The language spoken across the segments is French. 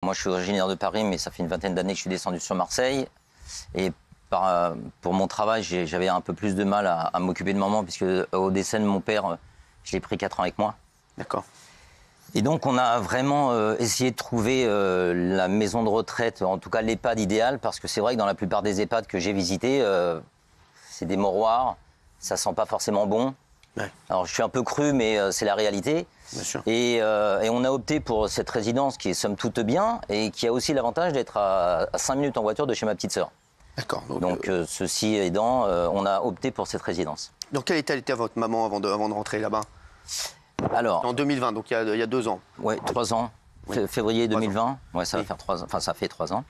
moi je suis originaire de Paris, mais ça fait une vingtaine d'années que je suis descendu sur Marseille. Et pour mon travail, j'avais un peu plus de mal à m'occuper de maman, puisque au décès de mon père, je l'ai pris 4 ans avec moi. D'accord. Et donc on a vraiment essayé de trouver la maison de retraite, en tout cas l'EHPAD idéal, parce que c'est vrai que dans la plupart des EHPAD que j'ai visités, c'est des mouroirs, ça sent pas forcément bon. Ouais. Alors je suis un peu cru, mais c'est la réalité. Bien sûr. Et on a opté pour cette résidence qui est somme toute bien et qui a aussi l'avantage d'être à 5 minutes en voiture de chez ma petite sœur. D'accord. Donc ceci aidant, on a opté pour cette résidence. Dans quel état était votre maman avant de rentrer là-bas? Alors, en 2020, donc il y a 2 ans. Oui, 3 ans. Oui. Février 2020. Ouais, ça va Oui. faire 3 ans. Enfin, ça fait 3 ans.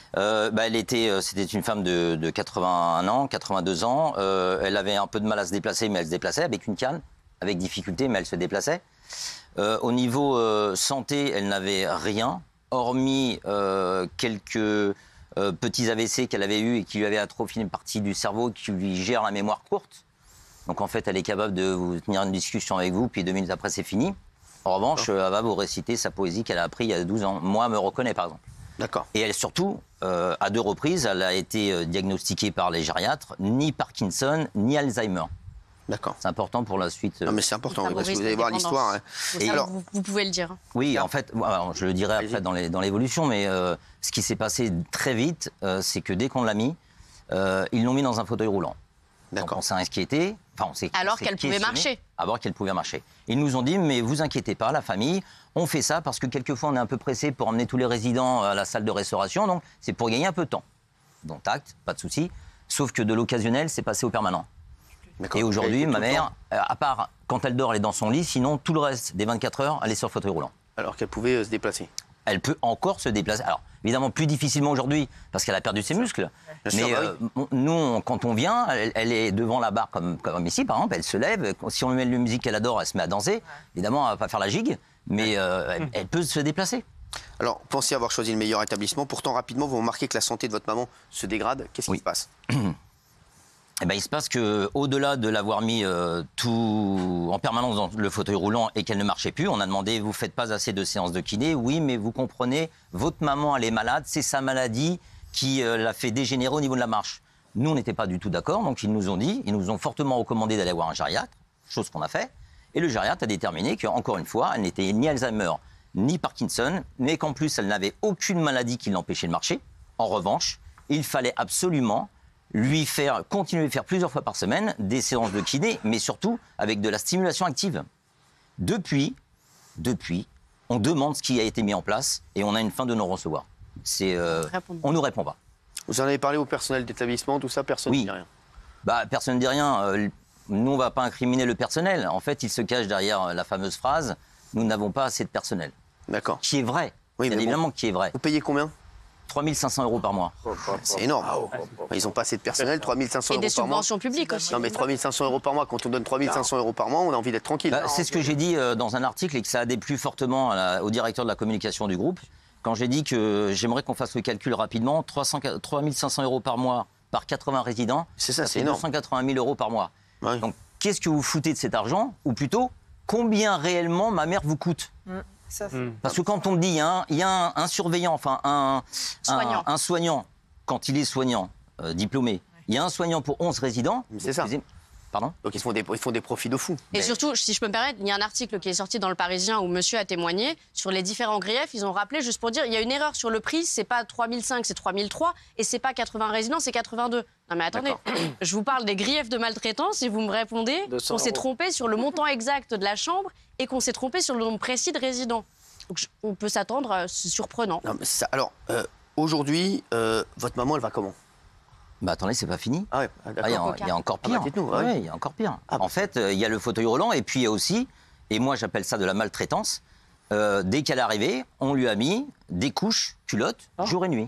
C'était une femme de 81 ans, 82 ans. Elle avait un peu de mal à se déplacer, mais elle se déplaçait avec une canne, avec difficulté, mais elle se déplaçait. Au niveau santé, elle n'avait rien, hormis quelques petits AVC qu'elle avait eus et qui lui avaient atrophié une partie du cerveau qui lui gère la mémoire courte. Donc en fait, elle est capable de vous tenir une discussion avec vous, puis 2 minutes après, c'est fini. En revanche, elle va vous réciter sa poésie qu'elle a appris il y a 12 ans. Moi, elle me reconnaît, par exemple. D'accord. Et elle, surtout, à 2 reprises, elle a été diagnostiquée par les gériatres, ni Parkinson, ni Alzheimer. D'accord. C'est important pour la suite. Non, mais c'est important, parce que Favorise vous allez la voir dépendance. l'histoire. Hein. Et Et alors, vous pouvez le dire. Oui, en fait, alors, je le dirai après Allez-y. dans l'évolution, mais ce qui s'est passé très vite, c'est que dès qu'on l'a mis, ils l'ont mis dans un fauteuil roulant. Donc d'accord. on s'est inquiété. Enfin, Alors qu'elle pouvait marcher. Alors qu'elle pouvait marcher. Ils nous ont dit, mais vous inquiétez pas, la famille, on fait ça parce que quelquefois on est un peu pressé pour emmener tous les résidents à la salle de restauration, donc c'est pour gagner un peu de temps. Donc tact, pas de souci. Sauf que de l'occasionnel, c'est passé au permanent. D'accord. Et aujourd'hui, Elle était ma tout le mère, temps, à part quand elle dort, elle est dans son lit, sinon tout le reste des 24 heures, elle est sur le fauteuil roulant. alors qu'elle pouvait se déplacer. Elle peut encore se déplacer. Alors, évidemment, plus difficilement aujourd'hui, parce qu'elle a perdu ses muscles. Bien Mais sûr, bah nous, quand on vient, elle est devant la barre, comme ici, par exemple, elle se lève. Si on lui met une musique qu'elle adore, elle se met à danser. Évidemment, elle ne va pas faire la gigue, mais elle peut se déplacer. Alors, pensez avoir choisi le meilleur établissement. Pourtant, rapidement, vous remarquez que la santé de votre maman se dégrade. Qu'est-ce qui se passe? Eh ben, il se passe qu'au-delà de l'avoir mis tout en permanence dans le fauteuil roulant et qu'elle ne marchait plus, on a demandé, vous ne faites pas assez de séances de kiné? Oui, mais vous comprenez, votre maman, elle est malade, c'est sa maladie qui l'a fait dégénérer au niveau de la marche. Nous, on n'était pas du tout d'accord, donc ils nous ont fortement recommandé d'aller voir un gériatre, chose qu'on a fait. Et le gériatre a déterminé qu'encore une fois, elle n'était ni Alzheimer, ni Parkinson, mais qu'en plus, elle n'avait aucune maladie qui l'empêchait de marcher. En revanche, il fallait absolument lui continuer de faire plusieurs fois par semaine des séances de kiné, mais surtout avec de la stimulation active. Depuis, on demande ce qui a été mis en place et on a une fin de non-recevoir. On ne nous répond pas. Vous en avez parlé au personnel d'établissement, tout ça, personne ne Oui. dit rien. Personne ne dit rien. Nous, on ne va pas incriminer le personnel. En fait, il se cache derrière la fameuse phrase « Nous n'avons pas assez de personnel D'accord. ». Qui est vrai. Oui, Bien mais évidemment qui est vrai. Vous payez combien? 3 500 € par mois. C'est énorme. Ils n'ont pas assez de personnel, 3 500 Et des € par mois. subventions publiques aussi. Non, mais 3 500 € par mois, quand on donne 3 500 € par mois, on a envie d'être tranquille. C'est ce que j'ai dit dans un article et que ça a déplu fortement au directeur de la communication du groupe. Quand j'ai dit que j'aimerais qu'on fasse le calcul rapidement, 3 500 € par mois par 80 résidents, C'est ça, c'est fait énorme. 280 000 € par mois. Ouais. Donc, qu'est-ce que vous foutez de cet argent? Ou plutôt, combien réellement ma mère vous coûte? Parce que quand on me dit, il y a un surveillant, enfin un soignant, quand il est soignant, diplômé, il y a un soignant pour 11 résidents. Mais c'est ça. Pardon? Donc ils font des profits de fou. Et surtout, si je peux me permettre, il y a un article qui est sorti dans Le Parisien où monsieur a témoigné sur les différents griefs. Ils ont rappelé, juste pour dire, il y a une erreur sur le prix, c'est pas 3005, c'est 3003, et c'est pas 80 résidents, c'est 82. Non mais attendez, je vous parle des griefs de maltraitance et vous me répondez qu'on s'est trompé sur le montant exact de la chambre et qu'on s'est trompé sur le nombre précis de résidents. Donc on peut s'attendre, c'est surprenant. Non, mais ça, alors, aujourd'hui, votre maman, elle va comment? Attendez, c'est pas fini. Ah ouais, d'accord. Il y a encore pire. dites-nous, Ah ouais. ouais, il y a encore pire. En fait, il y a le fauteuil roulant et puis il y a aussi, et moi j'appelle ça de la maltraitance, dès qu'elle est arrivée, on lui a mis des couches, culottes, jour et nuit.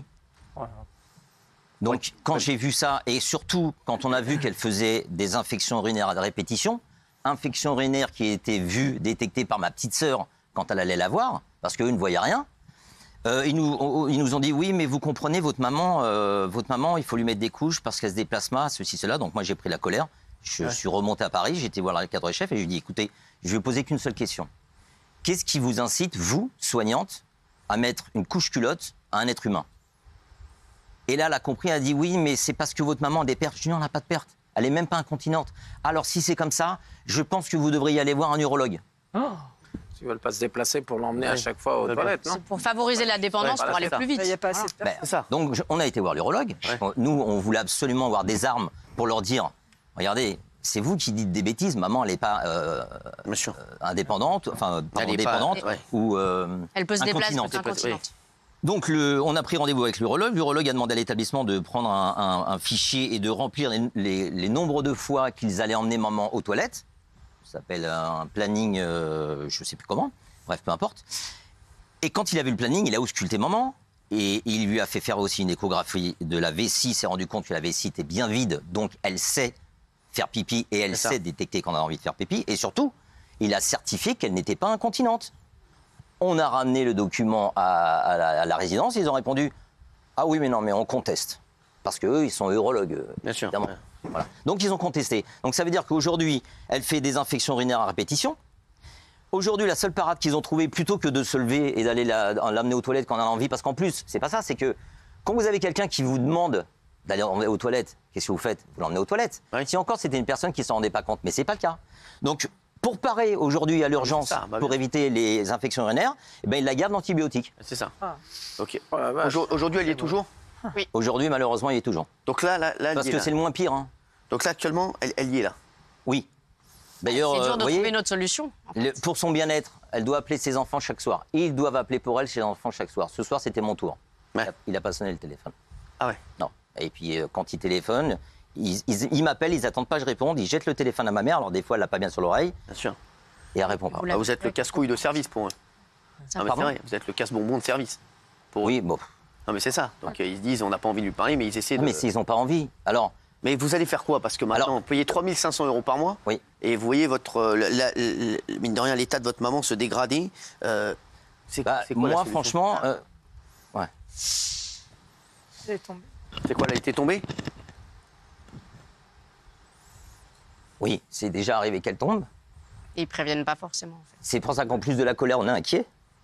Donc quand j'ai vu ça, et surtout quand on a vu qu'elle faisait des infections urinaires à répétition, infections urinaires qui étaient vues, détectées par ma petite sœur quand elle allait la voir, parce qu'eux ne voyaient rien, ils nous ont dit oui, mais vous comprenez, votre maman, il faut lui mettre des couches parce qu'elle se déplace mal, ceci, cela. Donc moi j'ai pris la colère, je suis remonté à Paris, j'ai été voir le cadre chef et je lui ai dit écoutez, je vais vous poser qu'une seule question. Qu'est-ce qui vous incite, vous, soignante, à mettre une couche culotte à un être humain. Et là, elle a compris, elle a dit oui, mais c'est parce que votre maman a des pertes. Je dis non, elle n'a pas de pertes. Elle n'est même pas incontinente. Alors si c'est comme ça, je pense que vous devriez aller voir un urologue. Ils ne veulent pas se déplacer pour l'emmener à chaque fois aux toilettes, non? C'est pour favoriser la dépendance, pour aller plus vite. Il n'y a pas assez de Ben, donc on a été voir l'urologue. Nous, on voulait absolument avoir des armes pour leur dire, regardez, c'est vous qui dites des bêtises, maman, elle n'est pas indépendante, enfin, pardon, dépendante, ou Elle peut se déplacer, incontinente. peut être incontinente. Donc on a pris rendez-vous avec l'urologue. L'urologue a demandé à l'établissement de prendre un fichier et de remplir les nombres de fois qu'ils allaient emmener maman aux toilettes. Ça s'appelle un planning, je ne sais plus comment. Bref, peu importe. Et quand il a vu le planning, il a ausculté maman. Et il lui a fait faire aussi une échographie de la vessie. Il s'est rendu compte que la vessie était bien vide. Donc elle sait faire pipi et elle sait détecter quand on a envie de faire pipi. Et surtout, il a certifié qu'elle n'était pas incontinente. On a ramené le document à la résidence, ils ont répondu « Ah oui, mais non, mais on conteste. » Parce qu'eux, ils sont urologues, Bien sûr. évidemment. Voilà. Donc, ils ont contesté. Donc, ça veut dire qu'aujourd'hui, elle fait des infections urinaires à répétition. Aujourd'hui, la seule parade qu'ils ont trouvée, plutôt que de se lever et d'aller l'amener aux toilettes quand on a envie, parce qu'en plus, c'est pas ça, c'est que quand vous avez quelqu'un qui vous demande d'aller aux toilettes, qu'est-ce que vous faites? Vous l'emmenez aux toilettes. Oui. Si encore c'était une personne qui ne s'en rendait pas compte, mais c'est pas le cas. Donc, pour parer aujourd'hui à l'urgence, pour éviter les infections urinaires, eh ben, il la garde d'antibiotiques. C'est ça. Ok. Oh la vache. Aujourd'hui, elle y est toujours? Aujourd'hui, malheureusement, il est toujours. Donc là, Parce que c'est le moins pire. Hein. Donc là, actuellement, elle y est là. Oui. D'ailleurs, C'est dur vous de voyez, trouver une autre solution. pour son bien-être, elle doit appeler ses enfants chaque soir. Ils doivent appeler pour elle ses enfants chaque soir. Ce soir, c'était mon tour. Ouais. Il n'a pas sonné le téléphone. Ah ouais. Non. Et puis, quand il téléphone, ils m'appellent, ils n'attendent pas que je réponde. Ils jettent le téléphone à ma mère. Alors, des fois, elle l'a pas bien sur l'oreille. Bien sûr. Et elle répond pas. Vous êtes le casse-couille de service pour eux. Ça Non, mais Pardon c'est vrai, vous êtes le casse-bonbon de service. Pour eux. Oui, bon. Non, mais c'est ça. Donc ils se disent, on n'a pas envie de lui parler, mais ils essaient de. Mais s'ils n'ont pas envie. Alors, Mais vous allez faire quoi? Parce que maintenant, Alors- vous payez 3 500 € par mois. Oui. Et vous voyez mine de rien, l'état de votre maman se dégrader. C'est bah, c'est quoi la moi, solution? franchement, ouais. Elle est tombée. C'est quoi, elle a été tombée? Oui, c'est déjà arrivé qu'elle tombe. Et ils préviennent pas forcément, en fait. C'est pour ça qu'en plus de la colère, on est inquiet.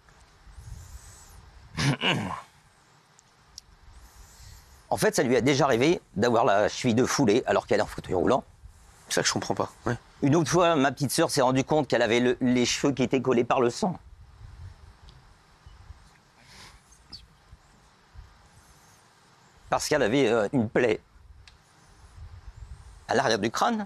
En fait, ça lui a déjà arrivé d'avoir la cheville de foulée alors qu'elle est en fauteuil roulant. C'est ça que je comprends pas. Ouais. Une autre fois, ma petite sœur s'est rendue compte qu'elle avait les cheveux qui étaient collés par le sang. Parce qu'elle avait une plaie à l'arrière du crâne.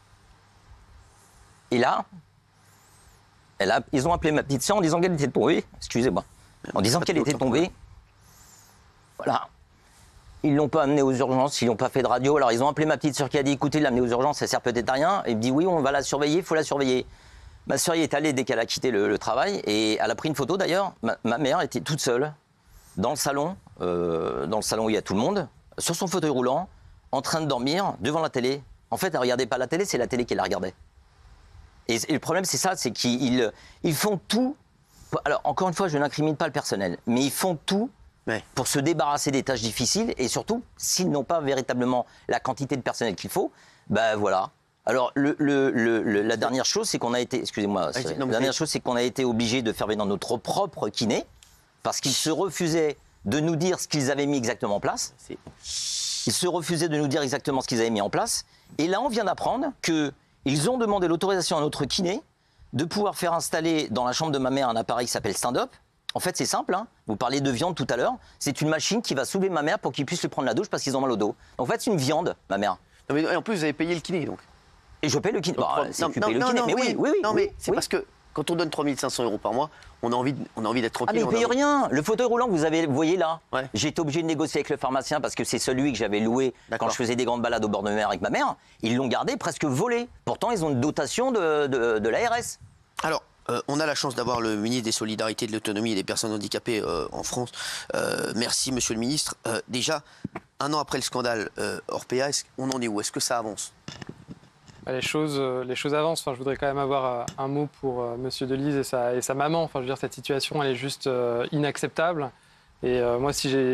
Et là, ils ont appelé ma petite sœur en disant qu'elle était tombée. Excusez-moi. En disant qu'elle était tombée. Voilà. Ils l'ont pas amenée aux urgences, ils n'ont pas fait de radio. Alors ils ont appelé ma petite sœur qui a dit écoutez, l'amener aux urgences, ça sert peut-être à rien. Et il me dit oui, on va la surveiller, il faut la surveiller. Ma sœur y est allée dès qu'elle a quitté le travail et elle a pris une photo d'ailleurs. Ma mère était toute seule dans le salon où il y a tout le monde, sur son fauteuil roulant, en train de dormir devant la télé. En fait, elle regardait pas la télé, c'est la télé qui la regardait. Et le problème, c'est ça, c'est qu'ils font tout. Alors encore une fois, je n'incrimine pas le personnel, mais ils font tout. Ouais. Pour se débarrasser des tâches difficiles et surtout, s'ils n'ont pas véritablement la quantité de personnel qu'il faut, ben voilà. Alors, la dernière chose, c'est qu'on a été, excusez-moi, Vas-y, Cyril, non, mais la dernière chose, c'est qu'on a été obligé de faire venir notre propre kiné parce qu'ils se refusaient de nous dire ce qu'ils avaient mis exactement en place. Ils se refusaient de nous dire exactement ce qu'ils avaient mis en place. Et là, on vient d'apprendre qu'ils ont demandé l'autorisation à notre kiné de pouvoir faire installer dans la chambre de ma mère un appareil qui s'appelle stand-up. En fait, c'est simple. Hein. Vous parliez de viande tout à l'heure. C'est une machine qui va soulever ma mère pour qu'ils puissent lui prendre la douche parce qu'ils ont mal au dos. En fait, c'est une viande, ma mère. Non, mais en plus, vous avez payé le kiné, donc. Et je paye le kiné. Bah, c'est non, tu payes le kiné. Mais oui. Non, mais c'est oui. parce que quand on donne 3 500 € par mois, on a envie d'être Ah, tranquille. mais il on a paye envie- rien. Le fauteuil roulant que vous voyez là, Ouais. j'ai été obligé de négocier avec le pharmacien parce que c'est celui que j'avais loué D'accord. quand je faisais des grandes balades au bord de mer avec ma mère. Ils l'ont gardé presque volé. Pourtant, ils ont une dotation de l'ARS. Alors, on a la chance d'avoir le ministre des Solidarités, de l'Autonomie et des Personnes Handicapées en France. Merci, monsieur le ministre. Déjà, 1 an après le scandale Orpea, on en est où? Est-ce que ça avance? Bah, les choses avancent. Enfin, je voudrais quand même avoir un mot pour Monsieur Delise et sa maman. Enfin, je veux dire, cette situation, elle est juste inacceptable. Et moi, si j'ai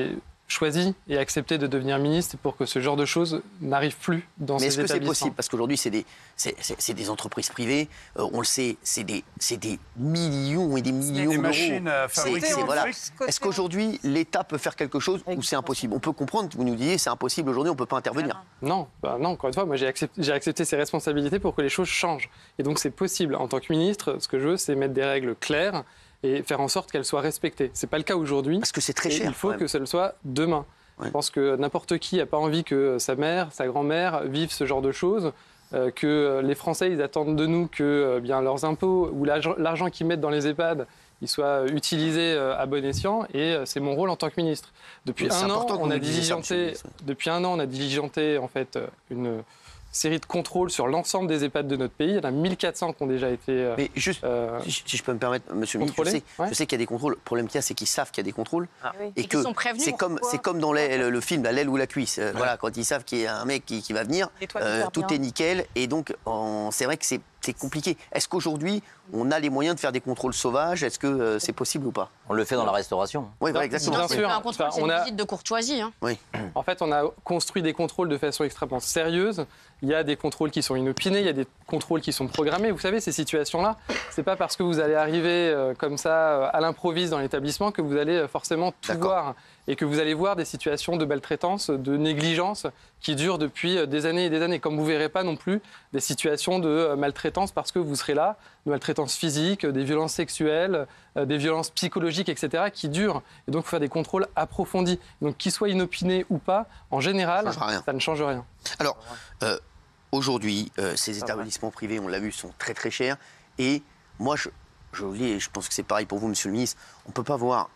choisi et accepté de devenir ministre pour que ce genre de choses n'arrive plus dans ces établissements. Mais est-ce que c'est possible? Parce qu'aujourd'hui, c'est des entreprises privées, on le sait, c'est des millions et des millions d'euros. Machines fabriquées. Voilà. Est-ce qu'aujourd'hui, l'État peut faire quelque chose ou c'est impossible? On peut comprendre, vous nous disiez, c'est impossible aujourd'hui, on ne peut pas intervenir. Non, non, encore une fois, moi j'ai accepté ces responsabilités pour que les choses changent. Et donc c'est possible. En tant que ministre, ce que je veux, c'est mettre des règles claires et faire en sorte qu'elles soient respectées. Ce n'est pas le cas aujourd'hui. Parce que c'est très cher. Il faut que ça le soit demain. Ouais. Je pense que n'importe qui n'a pas envie que sa mère, sa grand-mère vivent ce genre de choses, que les Français ils attendent de nous que bien, leurs impôts ou l'argent qu'ils mettent dans les EHPAD il soit utilisé à bon escient, et c'est mon rôle en tant que ministre. Depuis un an, on a diligenté en fait une série de contrôles sur l'ensemble des EHPAD de notre pays. Il y en a 1400 qui ont déjà été Mais juste, si je peux me permettre, monsieur le ministre, je sais qu'il y a des contrôles. Le problème qu'il y a, c'est qu'ils savent qu'il y a des contrôles. Et que sont prévenus. C'est comme dans le film L'aile ou la cuisse. Voilà, quand ils savent qu'il y a un mec qui va venir, tout est nickel. Et donc, c'est vrai que c'est compliqué. Est-ce qu'aujourd'hui, on a les moyens de faire des contrôles sauvages? Est-ce que c'est possible ou pas? On le fait dans la restauration. Oui, voilà, exactement. Bien sûr. Un contrôle, c'est une visite de courtoisie. Hein. Oui. En fait, on a construit des contrôles de façon extrêmement sérieuse. Il y a des contrôles qui sont inopinés, il y a des contrôles qui sont programmés. Vous savez, ces situations-là, c'est pas parce que vous allez arriver comme ça à l'improviste dans l'établissement que vous allez forcément tout voir, et que vous allez voir des situations de maltraitance, de négligence qui durent depuis des années et des années. Comme vous ne verrez pas non plus des situations de maltraitance parce que vous serez là, de maltraitance physique, des violences sexuelles, des violences psychologiques, etc., qui durent. Et donc, il faut faire des contrôles approfondis. Donc, qu'ils soient inopinés ou pas, en général, ça ne change rien. Alors, aujourd'hui, ces établissements privés, on l'a vu, sont très très chers. Et moi, je pense que c'est pareil pour vous, monsieur le ministre, on ne peut pas voir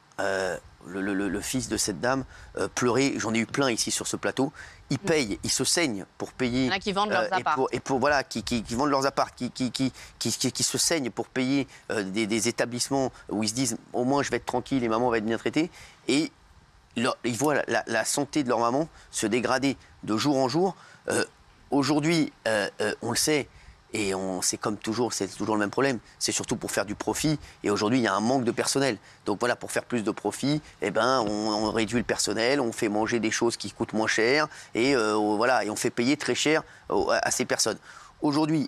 le fils de cette dame pleurer. J'en ai eu plein ici sur ce plateau. Ils payent, ils se saignent pour payer. Il y en a qui vendent leurs apparts. Voilà, qui vendent leurs apparts, qui se saignent pour payer des établissements où ils se disent au moins je vais être tranquille et maman va être bien traitée. Et ils voient la santé de leur maman se dégrader de jour en jour. Aujourd'hui, on le sait. Et c'est comme toujours, c'est toujours le même problème. C'est surtout pour faire du profit. Et aujourd'hui, il y a un manque de personnel. Donc voilà, pour faire plus de profit, on réduit le personnel, on fait manger des choses qui coûtent moins cher. Et voilà, et on fait payer très cher à ces personnes. Aujourd'hui,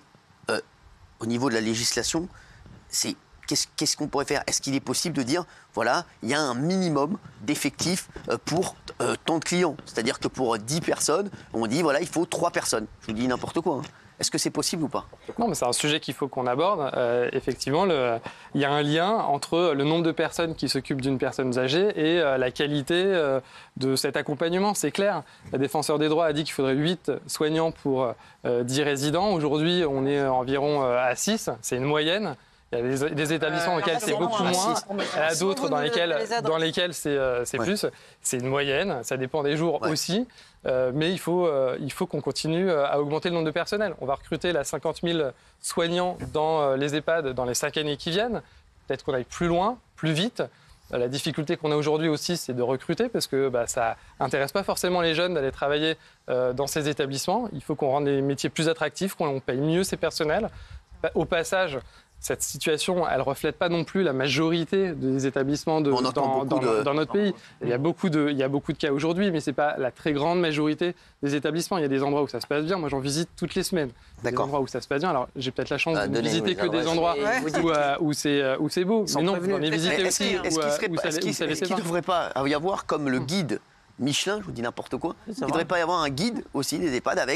au niveau de la législation, qu'est-ce qu'on pourrait faire? Est-ce qu'il est possible de dire, voilà, il y a un minimum d'effectifs pour tant de clients? C'est-à-dire que pour 10 personnes, on dit, voilà, il faut 3 personnes. Je vous dis n'importe quoi. Est-ce que c'est possible ou pas? Non, mais c'est un sujet qu'il faut qu'on aborde. Effectivement, il y a un lien entre le nombre de personnes qui s'occupent d'une personne âgée et la qualité de cet accompagnement. C'est clair. La Défenseure des droits a dit qu'il faudrait 8 soignants pour 10 résidents. Aujourd'hui, on est environ à 6. C'est une moyenne. Il y a des établissements dans lesquels c'est beaucoup moins, il y en a d'autres dans lesquels c'est plus. C'est une moyenne, ça dépend des jours aussi. Mais il faut qu'on continue à augmenter le nombre de personnel. On va recruter 50 000 soignants dans les EHPAD dans les 5 années qui viennent. Peut-être qu'on aille plus loin, plus vite. La difficulté qu'on a aujourd'hui aussi, c'est de recruter parce que ça n'intéresse pas forcément les jeunes d'aller travailler dans ces établissements. Il faut qu'on rende les métiers plus attractifs, qu'on paye mieux ces personnels. Au passage, cette situation, elle ne reflète pas non plus la majorité des établissements dans notre pays. Il y a beaucoup de cas aujourd'hui, mais ce n'est pas la très grande majorité des établissements. Il y a des endroits où ça se passe bien. Moi, j'en visite toutes les semaines. Des endroits où ça se passe bien. Alors, j'ai peut-être la chance de ne visiter que des endroits où c'est beau. Mais non, j'en ai visité aussi. Est-ce qu'il ne devrait pas y avoir comme le guide Michelin, je vous dis n'importe quoi. Il ne devrait pas y avoir un guide aussi des EHPAD avec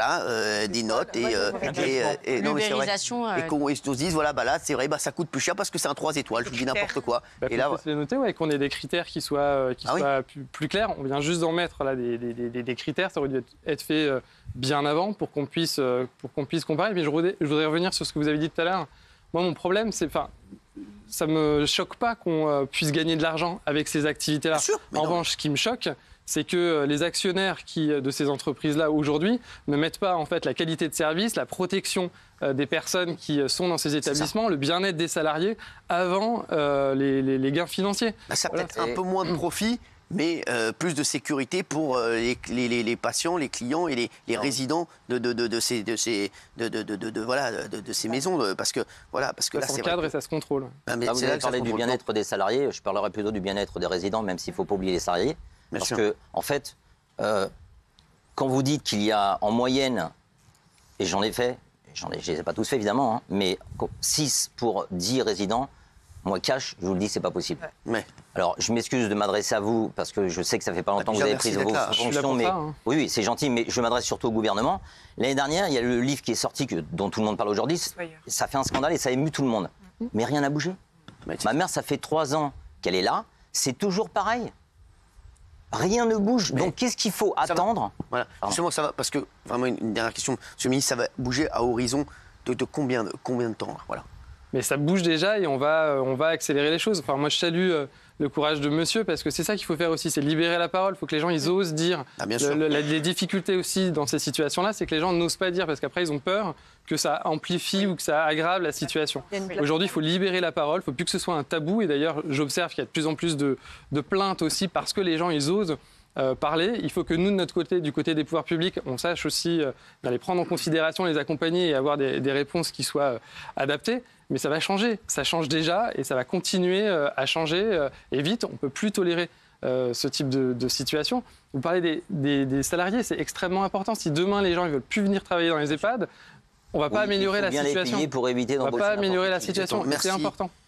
des notes et non, mais c'est vrai. Et qu'on se dise voilà, là c'est vrai, ça coûte plus cher parce que c'est un 3 étoiles. Je vous dis n'importe quoi. Et là, se les noter, qu'on ait des critères qui soient plus clairs. On vient juste d'en mettre là des critères. Ça aurait dû être fait bien avant pour qu'on puisse comparer. Mais je voudrais revenir sur ce que vous avez dit tout à l'heure. Moi, mon problème, c'est ça me choque pas qu'on puisse gagner de l'argent avec ces activités-là. En revanche, ce qui me choque, c'est que les actionnaires de ces entreprises-là aujourd'hui ne mettent pas en fait la qualité de service, la protection des personnes qui sont dans ces établissements, le bien-être des salariés avant les gains financiers. Ça peut-être un peu moins de profit, mais plus de sécurité pour les patients, les clients et les résidents de ces maisons, parce que là c'est cadre et ça se contrôle. Vous avez parlé du bien-être des salariés, je parlerai plutôt du bien-être des résidents, même s'il ne faut pas oublier les salariés. Parce sûr. que, en fait, quand vous dites qu'il y a en moyenne, et j'en ai fait, je ne les ai pas tous fait évidemment, hein, mais 6 pour 10 résidents, moi, cash, je vous le dis, c'est pas possible. Ouais. Alors, je m'excuse de m'adresser à vous, parce que je sais que ça fait pas longtemps que déjà, vous avez merci pris d'être vos là. Je suis là fonctions, pour mais ça, hein. oui, c'est gentil, mais je m'adresse surtout au gouvernement. L'année dernière, il y a le livre qui est sorti, dont tout le monde parle aujourd'hui. Ça fait un scandale et ça émue tout le monde. Mais rien n'a bougé. Ma mère, ça fait 3 ans qu'elle est là, c'est toujours pareil. Rien ne bouge. Donc, qu'est-ce qu'il faut attendre? Voilà. Pardon. Justement, ça va, parce que, vraiment, une dernière question. Monsieur le ministre, ça va bouger à horizon de combien de temps là, voilà. Mais ça bouge déjà et on va accélérer les choses. Enfin, moi, je salue le courage de monsieur parce que c'est ça qu'il faut faire aussi, c'est libérer la parole. Il faut que les gens ils osent dire. Ah, bien sûr. Les difficultés aussi dans ces situations-là, c'est que les gens n'osent pas dire parce qu'après, ils ont peur que ça amplifie ou que ça aggrave la situation. Aujourd'hui, il faut libérer la parole. Il ne faut plus que ce soit un tabou. Et d'ailleurs, j'observe qu'il y a de plus en plus de plaintes aussi parce que les gens, ils osent parler. Il faut que nous, de notre côté, du côté des pouvoirs publics, on sache aussi d'aller prendre en considération, les accompagner et avoir des réponses qui soient adaptées. Mais ça va changer. Ça change déjà et ça va continuer à changer. Et vite, on ne peut plus tolérer ce type de situation. Vous parlez des salariés, c'est extrêmement important. Si demain, les gens ne veulent plus venir travailler dans les EHPAD, on ne va pas améliorer la situation. Les payer pour éviter on ne va pas améliorer la situation. C'est important.